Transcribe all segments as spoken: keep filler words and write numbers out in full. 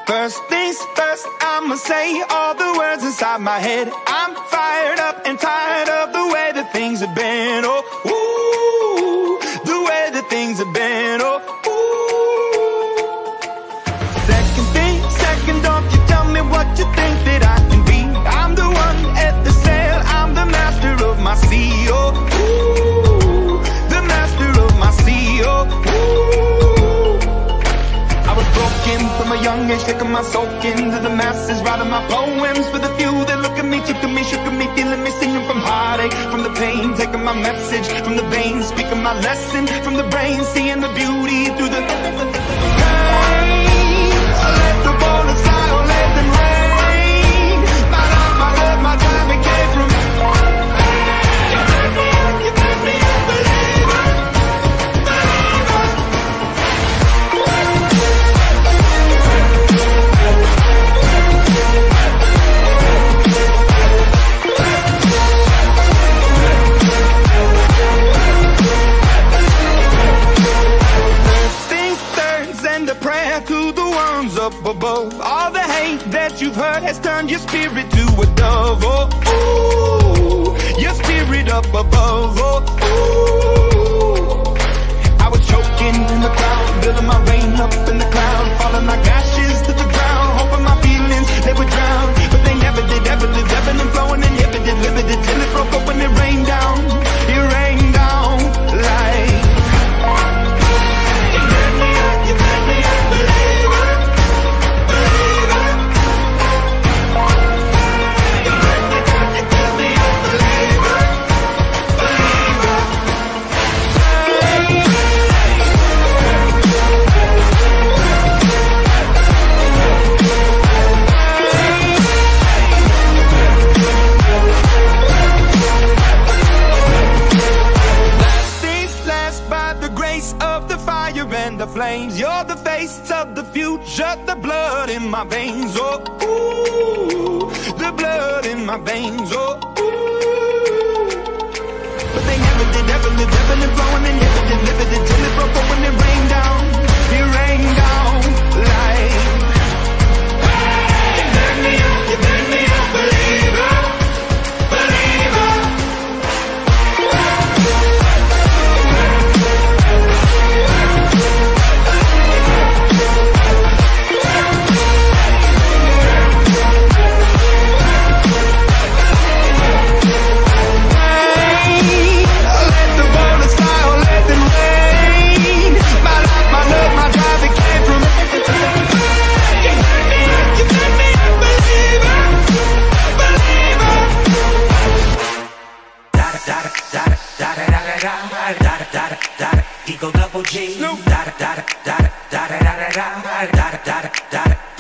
First things first, I'ma say all the words inside my head. I'm fired up and tired of the way that things have been. Oh, ooh, the way that things have been. Oh, ooh. Second thing, second, don't you tell me what you think that I can be. I'm the one at the sail, I'm the master of my sea. Oh, ooh, the master of my sea. Oh, ooh. I was broken from a young age, taking my soul into the masses, writing my poems for the few that look at me, took at me, shook at me, feeling me, singing from heartache, from the pain, taking my message from the veins, speaking my lesson from the brain, seeing the beauty through the pain. I let the borders fly, or let them rain. My life, my love, my time, it came from you. Turn me up, you turn me up, believer, believer. To the ones up above, all the hate that you've heard has turned your spirit to a dove. Oh, ooh, your spirit up above. Oh, ooh. I was choking in the crowd, building my rain up in the cloud, falling like ashes to the ground, hoping my feelings they would drown, but they never did. Ever lived, ebbing and flowing, inhibited, limited, till it broke up when it rained down. It rained down like. The flames, you're the face of the future, the blood in my veins. Oh, ooh, the blood in my veins. Oh, ooh. But they never did, ever lived, ever lived, flowing and never delivered it till it broke up when it rained down. It rained down like. You turn me up, you turn me up, believer, believer. Eagle double G. Da da da da da da da da da da da da da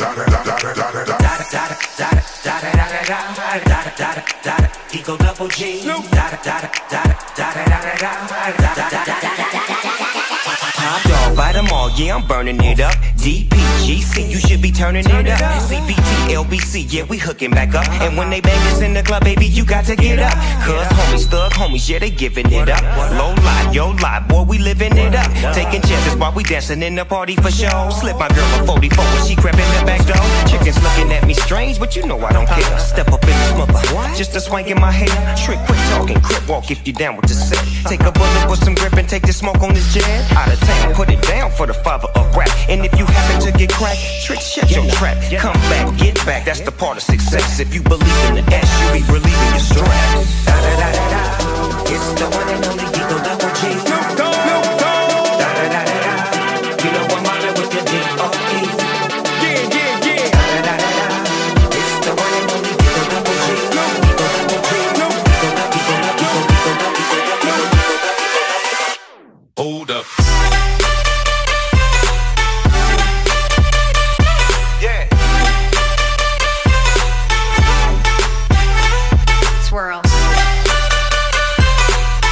da da. Eagle double G. Da da da da da da da da da. Top dog, by them all, yeah, I'm burning it up. D P G C, you should be turning it up. C B T, L B C, yeah, we hooking back up. And when they bang us in the club, baby, you got to get up. Cause homies, thug homies, yeah, they giving it up. Low lie, yo lie, boy, we living it up. Taking chances while we dancing in the party for show. Slip my girl a forty-four when she crept in the back door. Chickens looking at me strange, but you know I don't care. Step up in the smother, just a swank in my hair. Trick, quit talking, crip walk if you down with the set. Take a bullet with some grip and take the smoke on this jet. Out of town, put it down for the father of rap. And if you happen to get cracked, trick, shut your trap. Come back, get back, that's the part of success. If you believe in the S, you be relieving your stress. Da da da da da, it's the one and only Eagle double G. Snoop Dogg, Snoop Dogg. Da da da da da, you know I'm mobbing with the D O E. Yeah, yeah, yeah. Da da da da da, it's the one and only Eagle double G. Snoop, Eagle double G. Snoop, Eagle double, Eagle double, Eagle double, Eagle double, Eagle double. Hold up. Swirl.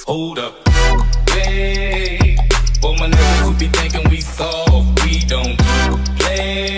Hold up. Hey, for my niggas who be thinking we soft, we don't play.